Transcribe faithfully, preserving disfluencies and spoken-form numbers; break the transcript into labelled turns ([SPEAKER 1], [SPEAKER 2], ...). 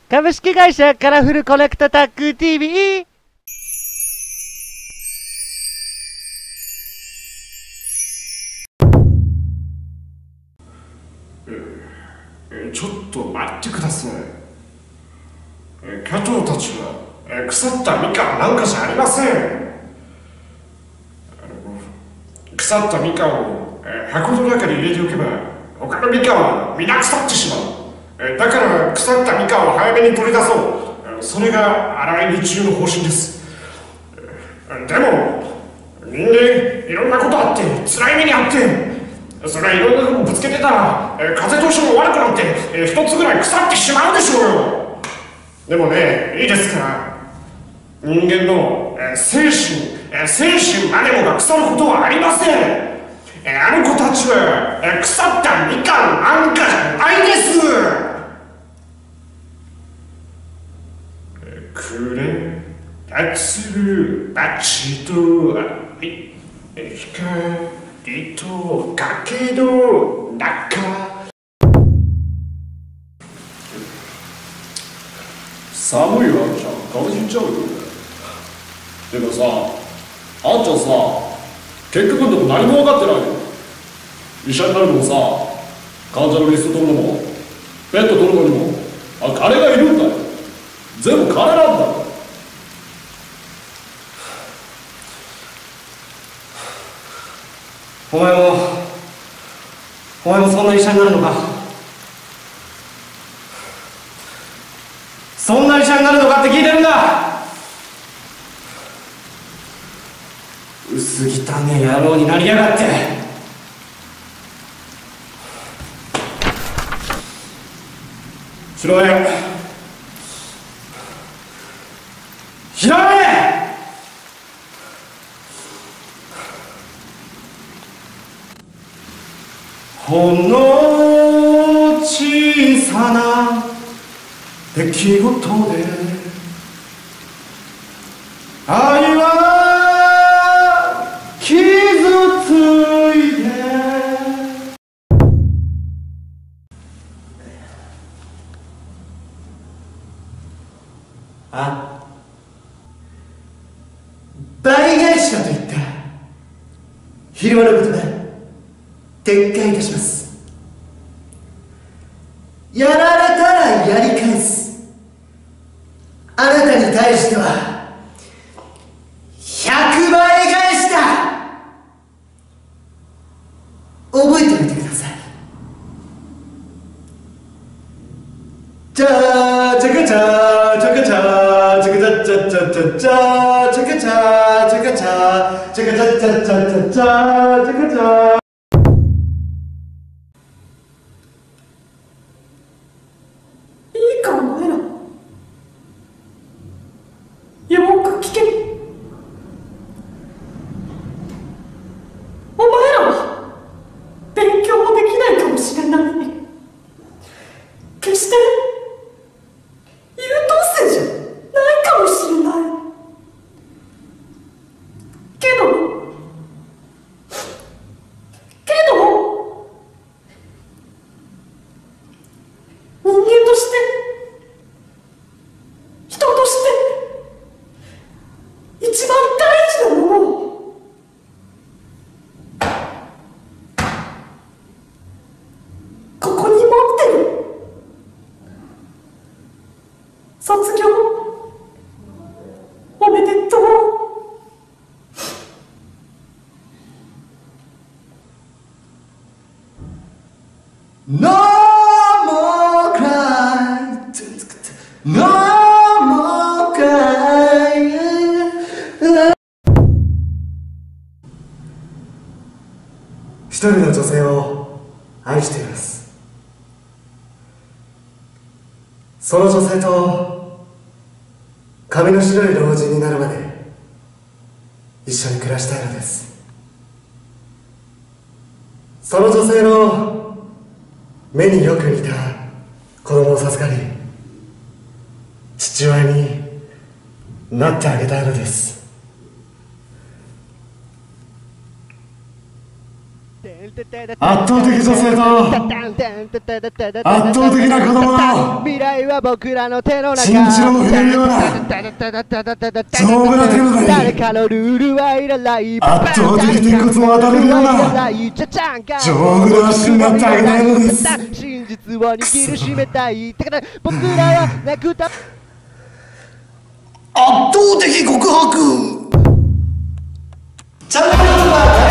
[SPEAKER 1] 株式会社カラフルコネクトタック ティーブイ。
[SPEAKER 2] ちょっと待ってください。加藤たちは腐ったみかんなんかじゃありません。腐ったみかんを箱の中に入れておけば他のみかんは皆腐ってしまう。だから腐ったみかんを早めに取り出そう。それが荒井道夫の方針です。でも人間いろんなことあって辛い目にあって、それはいろんなとこぶつけてたら風と一緒に悪くなって一つぐらい腐ってしまうでしょうよ。でもね、いいですか、人間の精神精神までもが腐ることはありません。あの子たちは腐ったみかんなんかじゃないです。くれたつるバチと光と崖の中。寒いわけじゃん、風邪ひいちゃうよ。でもさ、あんちゃんさ、結局のとこ何も分かってないよ。医者になるのもさ、患者のリスト取るのもベッド取るのにもあ金がいるんだよ。全部金なんだよ。
[SPEAKER 3] お前もお前もそんな医者になるのか。そんな医者になるのかって聞いてるんだ。薄汚ねえ野郎になりやがって。白目白目ほんの小さな出来事で愛は傷ついて。あ、倍返しだと言った昼間のことだ。撤回いたします。やられたらやり返す。あなたに対してはひゃくばい返しだ。覚えておいてください。じゃあチャカチャチャカチャチャカチャチャチャチャチャチャカチャチャカチャチャカチャチャチャチャチャチャチャチャ。卒業おめでとう。No more cry, no more cry。 一人の女性を愛しています。その女性と髪の白い老人になるまで一緒に暮らしたいのです。その女性の目によく似た子供を授かり父親になってあげたいのです。
[SPEAKER 1] テ
[SPEAKER 3] 圧倒的女性と圧倒的な子供の
[SPEAKER 1] 未来は僕らの手の中。
[SPEAKER 3] チンチロの触れるような丈夫な手の中
[SPEAKER 1] 誰
[SPEAKER 3] に
[SPEAKER 1] かのルールはいらない。
[SPEAKER 3] 圧倒的天骨も当たれるような丈夫な足になってあげたいのです。
[SPEAKER 1] 真実を握りしめたい。だから僕らは泣くた
[SPEAKER 3] 圧倒的告白チャンネル登録は